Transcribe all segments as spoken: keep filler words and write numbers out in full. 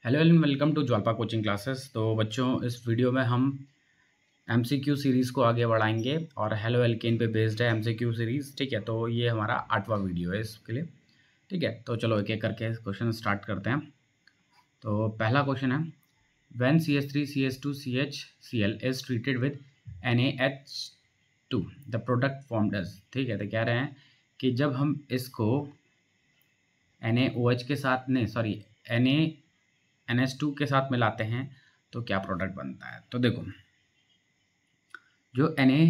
Hello and welcome to Jwalpa coaching classes. तो बच्चों, इस वीडियो में हम एमसीक्यू सीरीज़ को आगे बढ़ाएंगे और हेलो एल्केन पे बेस्ड है एमसीक्यू सीरीज़। ठीक है, तो ये हमारा आठवां वीडियो है इसके लिए। ठीक है, तो चलो एक एक करके क्वेश्चन स्टार्ट करते हैं। तो पहला क्वेश्चन है, when C H three C H two C H C L is treated with N A H two the product formed is. ठीक है, तो कह रहे हैं कि जब हम इसको एन ए ओ एच के साथ नहीं sorry N A N H two के साथ मिलाते हैं तो क्या प्रोडक्ट बनता है। तो देखो, जो N A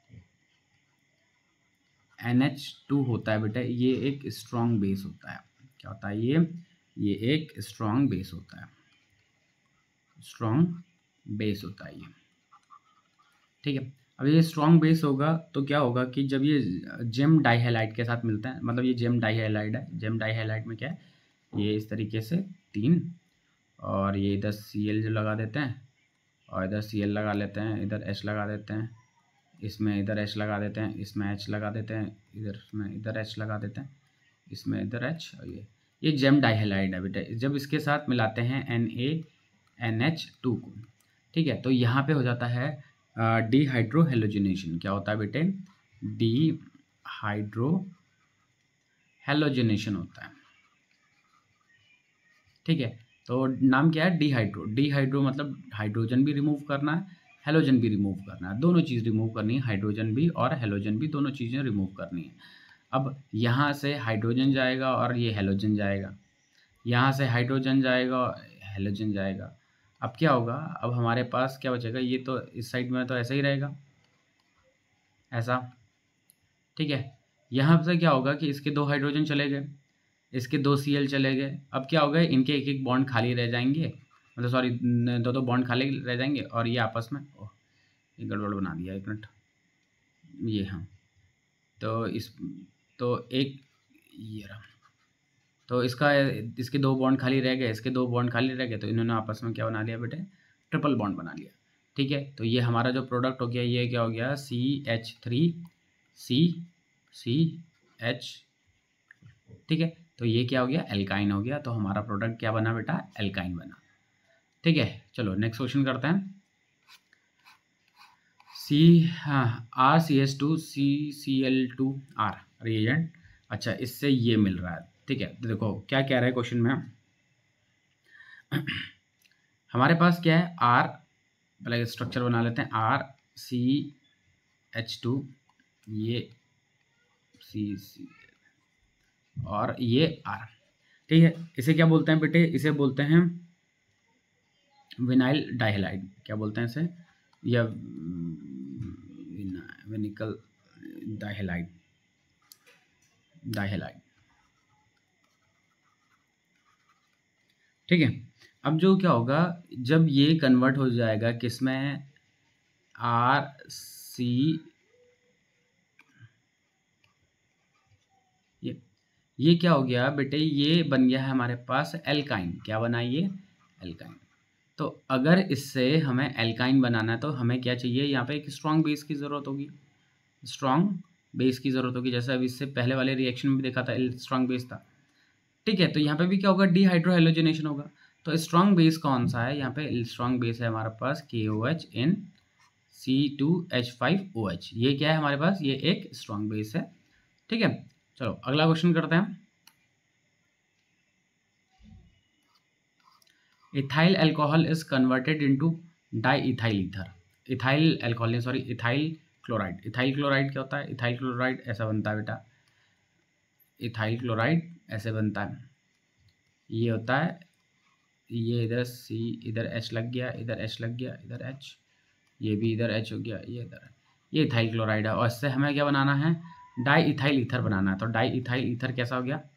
N H two होता है बेटा, ये एक स्ट्रॉन्ग बेस होता है। क्या होता है ये ये एक स्ट्रॉन्ग बेस होता है स्ट्रॉन्ग बेस होता है ये। ठीक है, अब ये स्ट्रॉन्ग बेस होगा तो क्या होगा कि जब ये जेम डाइहैलाइड के साथ मिलता है, मतलब ये जेम डाइहैलाइड है। जेम डाइहैलाइड में क्या है, ये इस तरीके से तीन, और ये इधर सी एल जो लगा देते हैं और इधर सी एल लगा लेते हैं, इधर एच लगा देते हैं, इसमें इधर एच लगा देते हैं, इसमें एच लगा देते हैं, इधर इसमें इधर एच लगा देते हैं, इसमें इधर एच, और ये ये जेम डाइहैलाइड है बेटा। जब इसके साथ मिलाते हैं N A N H two को, ठीक है, तो यहाँ पे हो जाता है डी हाइड्रो हेलोजिनेशन। क्या होता है बेटे, डी हाइड्रो हेलोजिनेशन होता है। ठीक है, तो नाम क्या है, डी हाइड्रो। डी हाइड्रो मतलब हाइड्रोजन भी रिमूव करना है, हेलोजन भी रिमूव करना है, दोनों चीज़ रिमूव करनी है, हाइड्रोजन भी और हेलोजन भी, दोनों चीज़ें रिमूव करनी है। अब यहाँ से हाइड्रोजन जाएगा और ये हेलोजन जाएगा, यहाँ से हाइड्रोजन जाएगा और हेलोजन जाएगा। अब क्या होगा, अब हमारे पास क्या बचेगा, ये तो इस साइड में तो ऐसा ही रहेगा, ऐसा। ठीक है, यहाँ से क्या होगा कि इसके दो हाइड्रोजन चले गए, इसके दो सी एल चले गए। अब क्या होगा, इनके एक एक बॉन्ड खाली रह जाएंगे, मतलब सॉरी दो दो बॉन्ड खाली रह जाएंगे, और ये आपस में ओह ये गड़बड़ बना दिया, एक मिनट, ये हाँ, तो इस तो एक ये रहा, तो इसका इसके दो बॉन्ड खाली रह गए, इसके दो बॉन्ड खाली रह गए, तो इन्होंने आपस में क्या बना लिया बेटे, ट्रिपल बॉन्ड बना लिया। ठीक है, तो ये हमारा जो प्रोडक्ट हो गया, ये क्या हो गया, C H three C C H. ठीक है, तो ये क्या हो गया, एल्काइन हो गया। तो हमारा प्रोडक्ट क्या बना बेटा, एल्काइन बना। ठीक है, चलो नेक्स्ट क्वेश्चन करते हैं। सी हाँ R C H two C C L two R reagent, अच्छा इससे ये मिल रहा है। ठीक है, तो देखो क्या कह रहा है क्वेश्चन में, हमारे पास क्या है, आर पहले स्ट्रक्चर बना लेते हैं, आर सी एच टू, ये सी सी और ये आर। ठीक है, इसे क्या बोलते हैं बेटे, इसे बोलते हैं विनाइल डाइहैलाइड। क्या बोलते हैं इसे, या विनिकल डाइहैलाइड डाइहैलाइड ठीक है, अब जो क्या होगा, जब ये कन्वर्ट हो जाएगा किसमें, आर सी, ये ये क्या हो गया बेटे, ये बन गया है हमारे पास एल्काइन। क्या बना ये, एल्काइन। तो अगर इससे हमें एल्काइन बनाना है तो हमें क्या चाहिए, यहाँ पे एक स्ट्रॉन्ग बेस की ज़रूरत होगी, स्ट्रॉन्ग बेस की ज़रूरत होगी, जैसे अभी इससे पहले वाले रिएक्शन में भी देखा था स्ट्रॉन्ग बेस था। ठीक है, तो यहाँ पे भी क्या होगा, डीहाइड्रोहेलोजिनेशन होगा। तो स्ट्रॉन्ग बेस कौन सा है, यहाँ पे स्ट्रॉन्ग बेस है हमारे पास K O H in C two H five O H. ये क्या है हमारे पास, ये एक स्ट्रॉन्ग बेस है। ठीक है, चलो अगला क्वेश्चन करते हैं। Ethyl alcohol is converted into diethyl ether. Ethyl alcohol sorry ethyl chloride. Ethyl chloride क्या होता है, इथाइल क्लोराइड ऐसा बनता है बेटा, इथाइल क्लोराइड ऐसे बनता है, ये होता है, ये इधर सी, इधर एच लग गया, इधर एच लग गया, इधर एच, ये भी इधर एच हो गया, ये इधर, ये इथाइल क्लोराइड है। और इससे हमें क्या बनाना है, डाई इथाइल ईथर बनाना है। तो डाई इथाइल ईथर कैसा हो गया,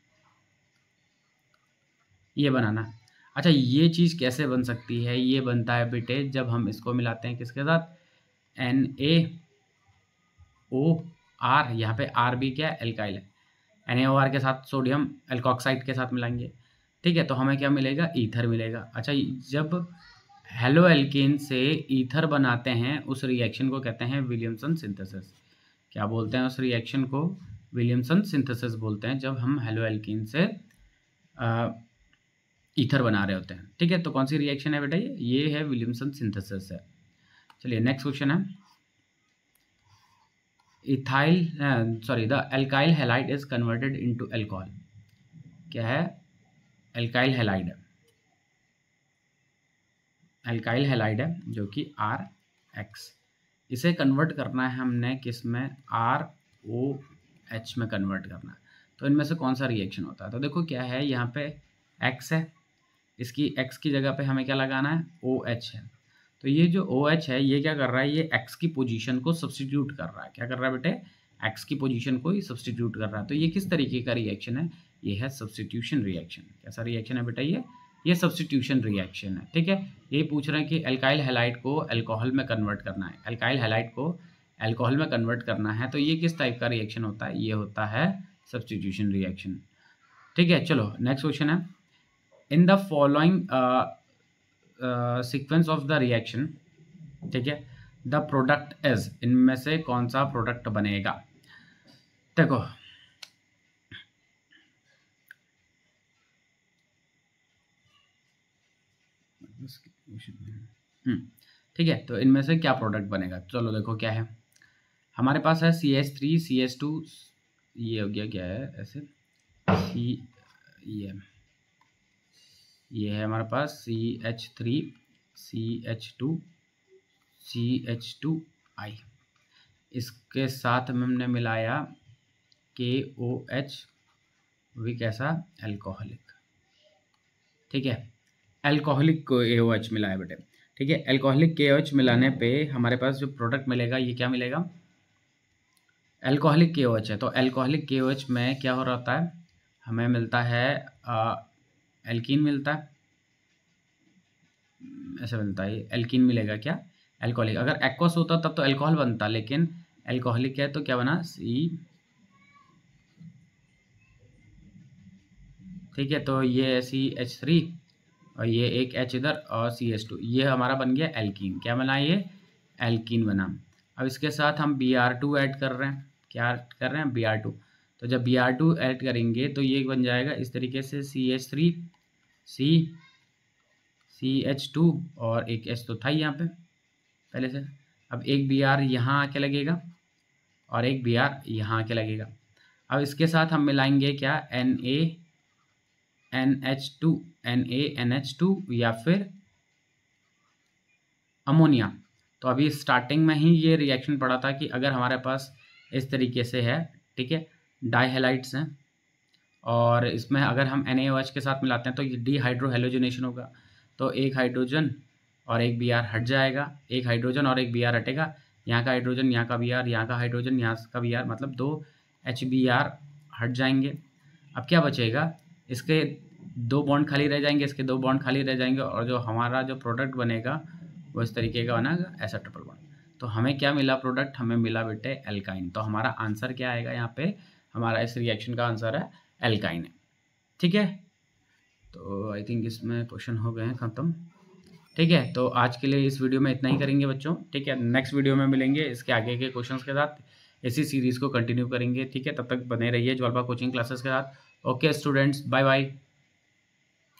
ये बनाना है। अच्छा, ये चीज़ कैसे बन सकती है, ये बनता है बेटे जब हम इसको मिलाते हैं किसके साथ, एन ए ओ आर, यहाँ पे आर भी क्या है, एल्काइल है, एन ए ओ आर के साथ सोडियम एल्कोक्साइड के साथ मिलाएंगे। ठीक है, तो हमें क्या मिलेगा, ईथर मिलेगा। अच्छा, जब हेलो एल्केन से ईथर बनाते हैं उस रिएक्शन को कहते हैं विलियमसन सिंथेसिस। क्या बोलते हैं उस रिएक्शन को, विलियमसन सिंथेसिस बोलते हैं। जब हम हेलो एल्केन से ईथर बना रहे होते हैं, ठीक है। तो कौन सी रिएक्शन है बेटा, ये ये है विलियमसन सिंथेसिस है। चलिए नेक्स्ट क्वेश्चन है, ethyl sorry the alkyl halide is converted into alcohol. क्या है, एल्काइल हैलाइड है, एल्काइल हैलाइड है जो कि आर एक्स, इसे कन्वर्ट करना है हमने किस में, आर ओ एच में कन्वर्ट करना है। तो इनमें से कौन सा रिएक्शन होता है, तो देखो क्या है, यहाँ पे एक्स है, इसकी एक्स की जगह पे हमें क्या लगाना है, ओ एच है। तो ये जो ओ एच है ये क्या कर रहा है, ये एक्स की पोजीशन को सब्सटीट्यूट कर रहा है। क्या कर रहा है बेटे, एक्स की पोजीशन को ही सब्सटीट्यूट कर रहा है। तो ये किस तरीके का रिएक्शन है, ये है सब्सटीट्यूशन रिएक्शन। कैसा रिएक्शन है बेटा, ये ये सब्सटीट्यूशन रिएक्शन है, ठीक है। ये पूछ रहे हैं कि एल्काइल हैलाइड को अल्कोहल में कन्वर्ट करना है, एल्काइल हैलाइड को अल्कोहल में कन्वर्ट करना है, तो ये किस टाइप का रिएक्शन होता है, ये होता है सब्सटीट्यूशन रिएक्शन, ठीक है। चलो नेक्स्ट क्वेश्चन है, in the following sequence of the reaction, ठीक है, द प्रोडक्ट इज, इनमें से कौन सा प्रोडक्ट बनेगा। देखो हम्म ठीक है, तो इनमें से क्या प्रोडक्ट बनेगा, चलो देखो क्या है, हमारे पास है C H three C H two, ये हो गया क्या है ऐसे, सी ये ये है हमारे पास C H three C H two C H two I, इसके साथ में हमने मिलाया के ओ एच, भी कैसा, एल्कोहलिक, ठीक है, एल्कोहलिक को ए ओ एच मिलाया बेटे, ठीक है। एल्कोहलिक के ओ एच मिलाने पे हमारे पास जो प्रोडक्ट मिलेगा ये क्या मिलेगा, एल्कोहलिक के ओ एच है। तो एल्कोहलिक के ओ एच में क्या हो रहा होता है, हमें मिलता है एल्कीन मिलता है, ऐसा मिलता है, एल्कीन मिलेगा क्या, एल्कोहलिक। अगर एक्वस होता तब तो अल्कोहल बनता, लेकिन एल्कोहलिक है तो क्या बना, सी, ठीक है। तो ये सी एच थ्री और ये एक एच इधर और सी एच टू, ये हमारा बन गया एल्कीन। क्या बना, ये एल्कीन बना। अब इसके साथ हम बी आर टू ऐड कर रहे हैं, क्या कर रहे हैं, बी आर टू। तो जब बी आर टू ऐड करेंगे तो ये बन जाएगा इस तरीके से, C H three C C H two और एक एच तो था यहाँ पे पहले से। अब एक बी आर यहाँ आके लगेगा और एक बी आर यहाँ आके लगेगा। अब इसके साथ हम मिलाएंगे क्या, N A N H two N A N H two या फिर अमोनिया। तो अभी स्टार्टिंग में ही ये रिएक्शन पड़ा था कि अगर हमारे पास इस तरीके से है, ठीक है, डाई हैलाइड्स हैं और इसमें अगर हम एन ए ओ एच के साथ मिलाते हैं तो ये डी हाइड्रो हेलोजनेशन होगा। तो एक हाइड्रोजन और एक बी आर हट जाएगा, एक हाइड्रोजन और एक बी आर हटेगा, यहाँ का हाइड्रोजन यहाँ का बी आर, यहाँ का हाइड्रोजन यहाँ का बी आर, मतलब दो एच बी आर हट जाएंगे। अब क्या बचेगा, इसके दो बॉन्ड खाली रह जाएंगे, इसके दो बॉन्ड खाली रह जाएंगे और जो हमारा जो प्रोडक्ट बनेगा वो इस तरीके का बनेगा, ऐसा ट्रिपल बॉन्ड। तो हमें क्या मिला प्रोडक्ट, हमें मिला बेटे एल्काइन। तो हमारा आंसर क्या आएगा यहाँ पे, हमारा इस रिएक्शन का आंसर है एल्काइन है, ठीक है। तो आई थिंक इसमें क्वेश्चन हो गए हैं ख़त्म, ठीक है। तो आज के लिए इस वीडियो में इतना ही करेंगे बच्चों, ठीक है। नेक्स्ट वीडियो में मिलेंगे इसके आगे के क्वेश्चंस के साथ, इसी सीरीज़ को कंटिन्यू करेंगे, ठीक है। तब तक बने रहिए ज्वालबा कोचिंग क्लासेस के साथ। Okay students, bye bye.